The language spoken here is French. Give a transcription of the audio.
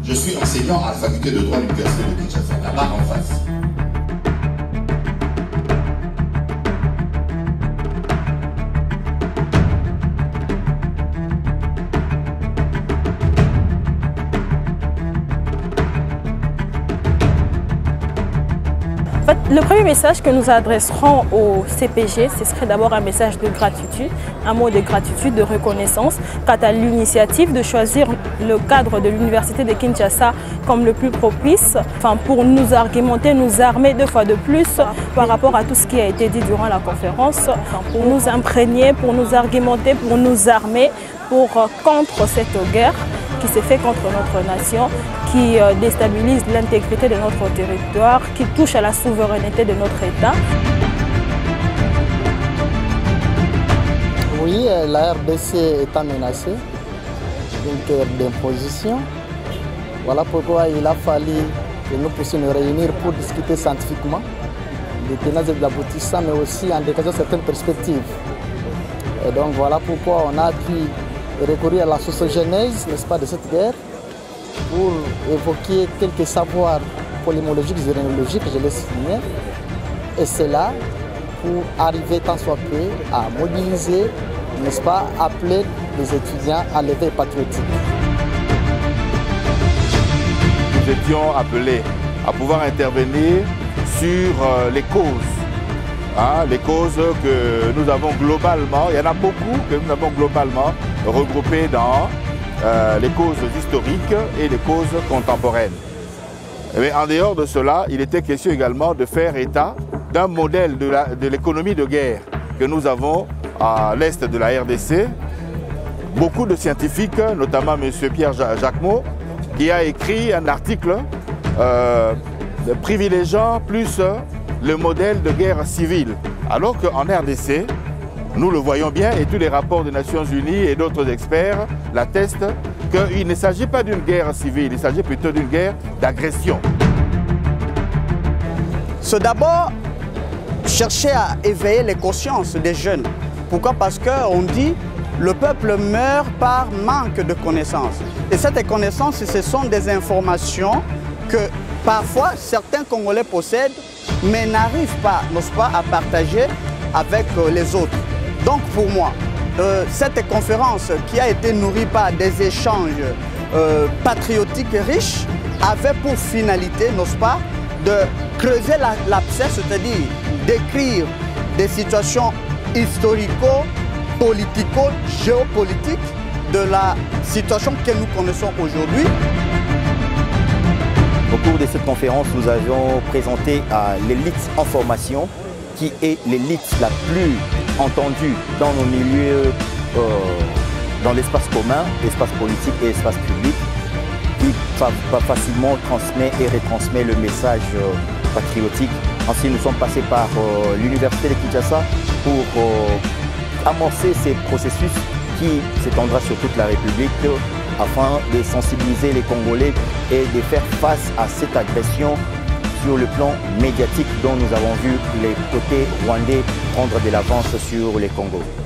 Je suis enseignant à la faculté de droit de l'université de Kinshasa, là-bas en face. En fait, le premier message que nous adresserons au CPG, ce serait d'abord un message de gratitude, un mot de gratitude, de reconnaissance quant à l'initiative de choisir le cadre de l'Université de Kinshasa comme le plus propice, pour nous argumenter, nous armer deux fois de plus par rapport à tout ce qui a été dit durant la conférence, pour nous imprégner, pour nous argumenter, pour nous armer, pour contre cette guerre qui s'est faite contre notre nation, qui déstabilise l'intégrité de notre territoire, qui touche à la souveraineté de notre État. Oui, la RDC est menacée d'une guerre d'imposition. Voilà pourquoi il a fallu que nous puissions nous réunir pour discuter scientifiquement des tenants et des aboutissants, mais aussi en dégageant certaines perspectives. Et donc voilà pourquoi on a pu recourir à la sociogénèse, n'est-ce pas, de cette guerre, pour évoquer quelques savoirs polémologiques et généalogiques, je l'ai souligné, et cela pour arriver tant soit peu à mobiliser, n'est-ce pas, appeler les étudiants à l'éveil patriotique. Nous étions appelés à pouvoir intervenir sur les causes. Les causes que nous avons globalement, il y en a beaucoup que nous avons globalement regroupées dans les causes historiques et les causes contemporaines. Mais en dehors de cela, il était question également de faire état d'un modèle de l'économie de guerre que nous avons à l'est de la RDC. Beaucoup de scientifiques, notamment M. Pierre Jacquemot, qui a écrit un article privilégiant plus le modèle de guerre civile. Alors qu'en RDC, nous le voyons bien et tous les rapports des Nations Unies et d'autres experts l'attestent qu'il ne s'agit pas d'une guerre civile, il s'agit plutôt d'une guerre d'agression. C'est d'abord chercher à éveiller les consciences des jeunes. Pourquoi? Parce qu'on dit le peuple meurt par manque de connaissances. Et cette connaissance, ce sont des informations que parfois certains Congolais possèdent, mais n'arrivent pas, n'osent pas, à partager avec les autres. Donc pour moi, cette conférence qui a été nourrie par des échanges patriotiques riches avait pour finalité, n'osent pas, de creuser l'abcès, c'est-à-dire d'écrire des situations historico-politico-géopolitiques de la situation que nous connaissons aujourd'hui. Au cours de cette conférence, nous avions présenté à l'élite en formation, qui est l'élite la plus entendue dans nos milieux, dans l'espace commun, l'espace politique et l'espace public, qui facilement transmet et retransmet le message patriotique. Ensuite, nous sommes passés par l'Université de Kinshasa pour amorcer ces processus qui s'étendra sur toute la République afin de sensibiliser les Congolais et de faire face à cette agression sur le plan médiatique dont nous avons vu les côtés rwandais prendre de l'avance sur les Congos.